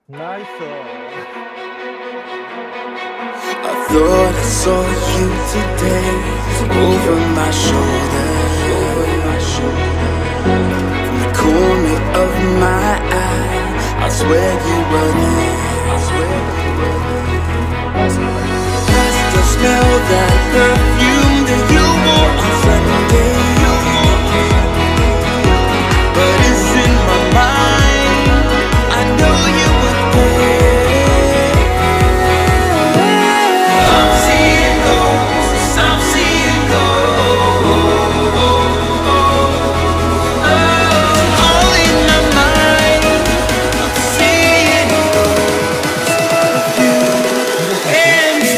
Nice. I thought I saw you today, over my shoulder, from the corner of my eye. I swear you were there. I still smell that perfume that you wore on Sunday, but it's in my mind. I know you were there. I'm seeing ghosts, I'm seeing ghosts. All in my mind, I'm seeing ghosts of you and me.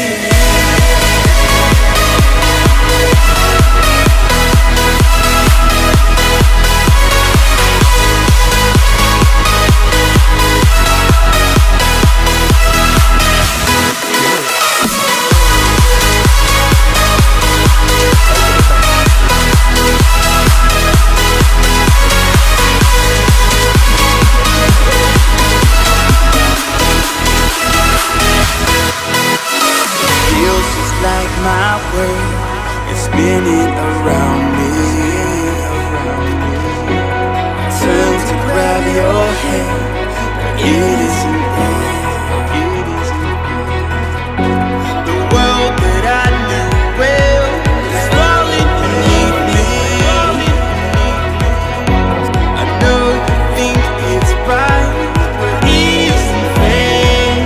Feels just like my world is spinning around me. Turns to grab your hand, but it isn't there. The world that I knew well is falling beneath me. I know you think it's right, but it isn't fair.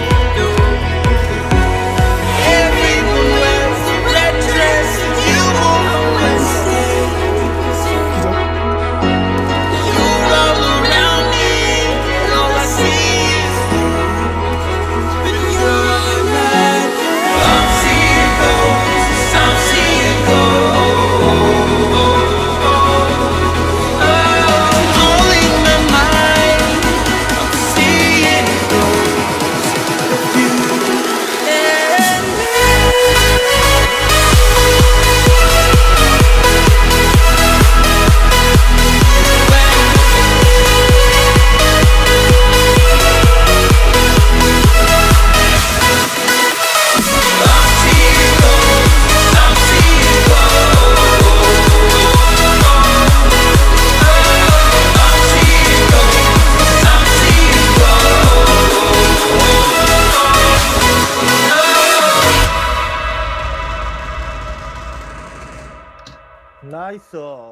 Everyone wears a red dress and you wore a Wednesday. You're all around me and all I see is you, but you're not there. I'm seeing ghosts, I'm seeing ghosts. All in my mind, I'm seeing ghosts of you and me. Nice.